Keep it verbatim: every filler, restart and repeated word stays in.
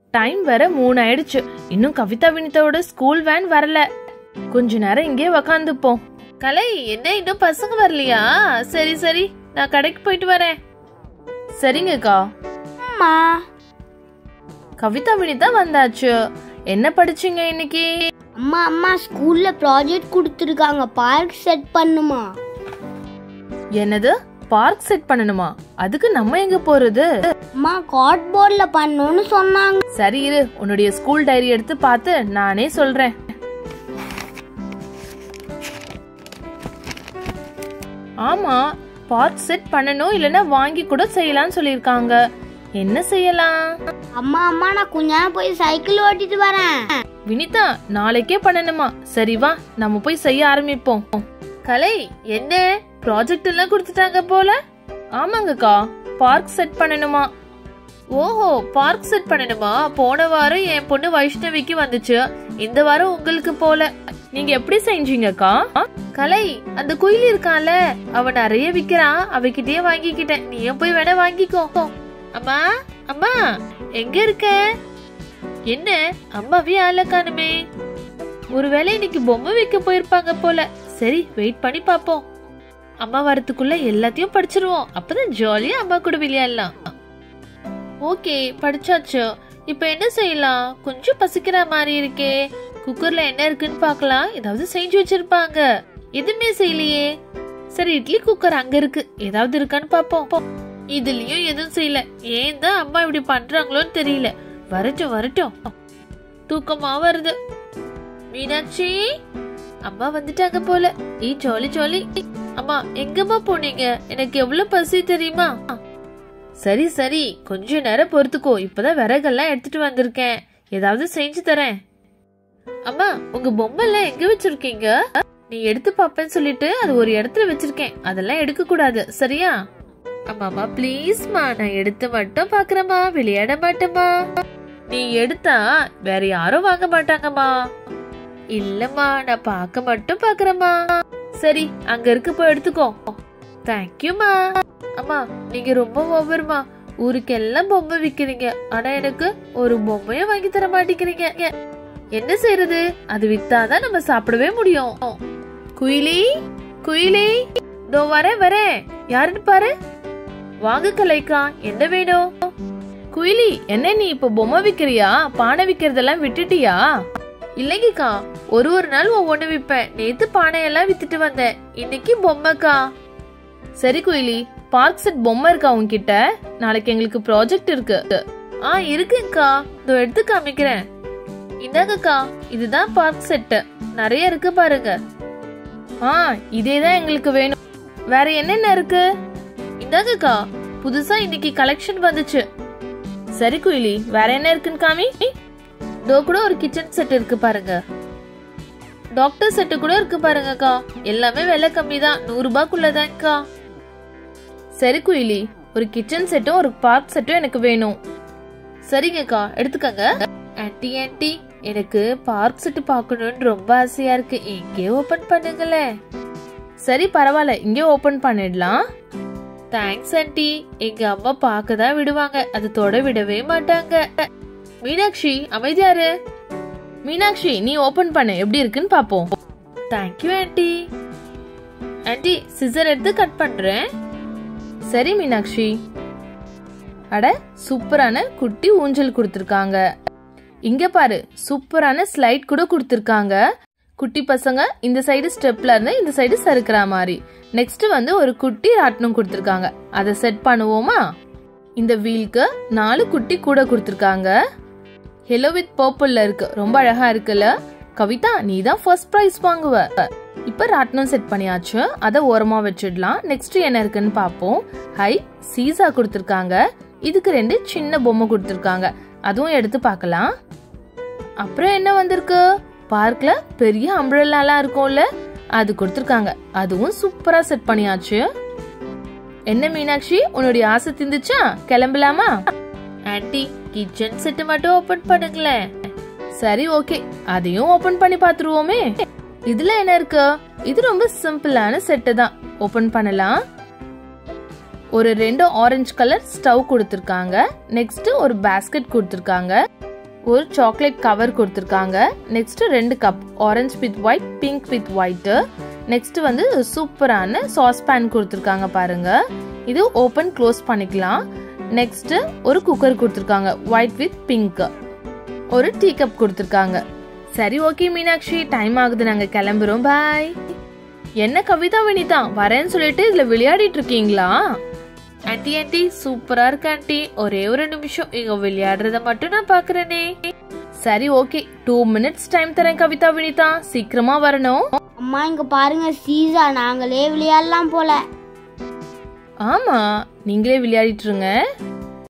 Time வேற மூணு ஆயிடுச்சு. இன்னும் கவிதா வினிதாவோட ஸ்கூல் வேன் வரல. கொஞ்ச நேரம் இங்கே உக்காந்துப்போம். கலை, என்ன இன்னும் பசங்க வரலையா? சரி சரி, நான் கடைக்கு போயிட்டு வரேன். சரிங்கக்கா. அம்மா, கவிதா வினிதா வந்தாச்சு. என்ன படிச்சீங்க இன்னைக்கு? அம்மா அம்மா ஸ்கூல்ல ப்ராஜெக்ட் கொடுத்துருக்காங்க, பார்க் செட் பண்ணுமா? என்னது, பார்க் செட் பண்ணணுமா? அதுக்கு நம்ம எங்க போறது? அம்மா, கார்ட்போர்ட்ல பண்ணணும்னு சொன்னாங்க. சரி இரு, உன்னுடைய ஸ்கூல் டைரி எடுத்து பார்த்து நானே சொல்றேன். ஆமா, பார்க் செட் பண்ணணும், இல்லனா வாங்கி கூட செய்யலாம்னு சொல்லிருக்காங்க. என்ன செய்யலாம்? அம்மா அம்மா நான் கொஞ்ச நேரம் போய் சைக்கிள் ஓட்டிட்டு வரேன். வினிதா, நாளைக்கே பண்ணணுமா? சரி வா, நம்ம போய் செய்ய ஆரம்பிப்போம். கலை, என்ன ப்ராஜெக்ட் எல்லாம் கொடுத்துட்டாங்க போல? ஆமாங்கக்கா, பார்க் செட் பண்ணணுமா? ஓஹோ, பார்க் செட் பண்ணணுமா? போன வாரம் என் பொண்ணு வைஷ்ணவிக்கு வந்துச்சு, இந்த வாரம் உங்களுக்கு போல. நீங்க எப்படி செஞ்சீங்கக்கா? கலை, அந்த குயில் இருக்கான்ல, அவன் நிறைய விக்கிறான், அவகிட்டயே வாங்கிக்கிட்டேன். நீயும் போய் வேணா வாங்கிக்கோ. அம்மா அம்மா, எங்க இருக்க? என்ன அம்மாவே ஆள காணுமே? ஒருவேளை இன்னைக்கு பொம்மை வைக்க போயிருப்பாங்க போல. சரி, வெயிட் பண்ணி பாப்போம். அம்மா வரத்துக்குள்ள எல்லாத்தையும் படிச்சிருவோம், அப்பதான் ஜாலியா அம்மா கூட விளையாடலாம். ஓகே, படிச்சாச்சு. இப்ப என்ன செய்யலாம்? கொஞ்சம் பசிக்கிற மாதிரி இருக்கே. குக்கர்ல என்ன இருக்குன்னு பாக்கலாம். ஏதாவது செஞ்சு வச்சிருப்பாங்க. எதுவுமே செய்யலையே. சரி, இட்லி குக்கர் அங்க இருக்கு, ஏதாவது இருக்கான்னு பாப்போம். இதுலயும் எதுவும் செய்யல. ஏன் தான் அம்மா இப்படி பண்றாங்களோன்னு தெரியல. வரட்டும் வரட்டும், தூக்கமா வருது. மீனாட்சி, அம்மா வந்துட்டாங்க போல. ஏ ஜாலி ஜாலி. அம்மா, எங்கம்மா போனீங்க? எனக்கு எவ்வளவு பசி தெரியுமா? சரி சரி, கொஞ்ச நேரம் பொறுத்துக்கோ, இப்பதான் விறகெல்லாம் எடுத்துட்டு வந்திருக்கேன், ஏதாவது செஞ்சு தரேன். அம்மா, உங்க பொம்மை எல்லாம் எங்க வச்சிருக்கீங்க? நீ எடுத்து பாப்பேன்னு சொல்லிட்டு அது ஒரு இடத்துல வச்சிருக்கேன், அதெல்லாம் எடுக்க கூடாது, சரியா? அம்மாமா பிளீஸ்மா, நான் எடுத்து மட்டும் பாக்குறேம்மா, விளையாட மாட்டேம்மா. நீ எடுத்தா வேற யாரும் வாங்க மாட்டாங்கம்மா. இல்லம்மா, நான் பாக்க மட்டும் பாக்குறேம்மா. சரி, அங்க இருக்கு, போய் எடுத்துக்கோ. தேங்க்யூமா. அம்மா, நீங்க ரொம்ப ஓவர்மா. ஊருக்கு எல்லாம் பொம்மை விக்கிறீங்க, ஆனா எனக்கு ஒரு பொம்மையும் வாங்கி தர மாட்டேங்கிறீங்க. என்ன செய்யறது? அது வித்தாதான் நம்ம சாப்பிடவே முடியும். குயிலி குயிலி, தோ வரேன் வரேன். யாருன்னு பாரு. வாங்க கலைக்கா, என்ன வேணும்? குயிலி, என்ன நீ இப்ப பொம்மை விக்கிறியா? பானை விக்கிறதெல்லாம் விட்டுட்டியா? இல்லைங்கக்கா, ஒரு ஒரு நாள் ஒவ்வொன்னு விப்பேன். நேத்து பானையெல்லாம் வித்துட்டு வந்தேன், இன்னைக்கு பொம்மைக்கா. சரி குயிலி, பார்க் செட் பொம்மை இருக்கா உன்கிட்ட? நாளைக்கு எங்களுக்கு ப்ராஜெக்ட் இருக்கு. ஆ இருக்குங்கக்கா, இதோ எடுத்து காமிக்கிறேன். இந்தாங்கக்கா, இதுதான் பார்க் செட், நிறைய இருக்கு பாருங்க. ஆ, இதேதான் எங்களுக்கு வேணும். வேற என்னென்ன இருக்கு? இந்தாங்கக்கா, புதுசா இன்னைக்கு கலெக்ஷன் வந்துச்சு. சரி குயிலி, வேற என்ன இருக்குன்னு காமி. இதோ கூட ஒரு கிச்சன் செட் இருக்கு பாருங்க. டாக்டர் செட்டு கூட இருக்கு பாருங்கக்கா. எல்லாமே விலை கம்மி தான், நூறு ரூபாய்க்குள்ளதான்க்கா. சரி குயிலி, ஒரு கிச்சன் செட்டும் ஒரு பார்க் செட்டும் எனக்கு வேணும். சரிங்கக்கா, எடுத்துக்கங்க. ஆன்ட்டி ஆன்ட்டி, எனக்கு பார்க் செட் பாக்கணும்னு ரொம்ப ஆசையா இருக்கு, இங்கே ஓபன் பண்ணுங்களே. சரி பரவாயில்ல, இங்கே ஓபன் பண்ணிடலாம். Thanks aunty. எங்க அம்மா பாக்கதான் விடுவாங்க, அது தொட விடவே மாட்டாங்க. மீனாட்சி, அமைதியாரு. மீனாட்சி, நீ ஓபன் பண்ணு, எப்படி இருக்குன்னு பாப்போம். Thank you aunty. ஆன்ட்டி, சிசர் எடுத்து கட் பண்றேன். சரி மீனாட்சி. அட, சூப்பரான குட்டி ஊஞ்சல் கொடுத்திருக்காங்க. இங்க பாரு, சூப்பரான ஸ்லைட் கூட கொடுத்திருக்காங்க. குட்டி பசங்க இந்த சைடு ஸ்டெப்ல இருந்து இந்த சைடு சறுக்குற மாதிரி. நெக்ஸ்ட் வந்து ஒரு குட்டி ராட்டினம் கொடுத்திருக்காங்க, அதை செட் பண்ணுவோமா? இந்த வீலுக்கு நாலு குட்டி கூட கொடுத்திருக்காங்க. ஹெலோ வித் பர்பிள்ல இருக்கு, ரொம்ப அழகா இருக்குல்ல? கவிதா, நீ தான் ஃபர்ஸ்ட் பிரைஸ் வாங்குவ. இப்ப ராட்டினம் செட் பண்ணியாச்சு, அதை ஓரமா வச்சிடலாம். நெக்ஸ்ட் என்ன இருக்குன்னு பாப்போம். ஹை, சீசா கொடுத்திருக்காங்க. இதுக்கு ரெண்டு சின்ன பொம்மை கொடுத்திருக்காங்க, அதுவும் எடுத்து பார்க்கலாம். அப்புறம் என்ன வந்திருக்கு? பார்க்ல பெரிய அம்ப்ரெல்லாலாம் இருக்கும்ல, அது கொடுத்திருக்காங்க, அதுவும் சூப்பரா செட் பண்ணியாச்சு. என்ன மீனாட்சி, உன்னுடைய ஆசை தீந்துச்சா? கிளம்பலாமா? ஆன்ட்டி, கிச்சன் செட் மட்டும் ஓபன் பண்ணுங்களேன். சரி ஓகே, அதையும் ஓபன் பண்ணி பாத்துருவோமே. இதுல என்ன இருக்கு? இது ரொம்ப சிம்பிளான செட்டு தான், ஓபன் பண்ணலாம். ஒரு ரெண்டு ஆரஞ்சு கலர் ஸ்டவ் கொடுத்திருக்காங்க. நெக்ஸ்ட் ஒரு பாஸ்கெட் கொடுத்திருக்காங்க. ஒரு சாக்லேட் கவர் கொடுத்துருக்காங்க. நெக்ஸ்ட் ரெண்டு cup orange with white, pink with white. Next வந்து சூப்பரான சாஸ் பேன் கொடுத்துருக்காங்க பாருங்க. இது ஓபன் க்ளோஸ் பண்ணிக்கலாம். நெக்ஸ்ட் ஒரு குக்கர் கொடுத்துருக்காங்க ஒயிட் வித் பிங்க். ஒரு டீ கப் கொடுத்துருக்காங்க. சரி ஓகே மீனாட்சி, டைம் ஆகுது, நாங்க கிளம்புறோம், பாய். என்ன கவிதா வினிதா, வரேன்னு சொல்லிட்டு இதுல விளையாடிட்டு இருக்கீங்களா? ஆன்டி ஆன்டி சூப்பரா இருக்கு ஆன்டி, ஒரே ஒரு நிமிஷம் இங்க விளையாடுறத மட்டும் நான் பாக்குறேனே. சரி ஓகே, டூ மினிட்ஸ் டைம் தரேன் கவிதா வினிதா, சீக்கிரமா வரணும். அம்மா இங்க பாருங்க சீசா, நாங்களே விளையாடலாம் போல. ஆமா, நீங்களே விளையாடிட்டு இருங்க.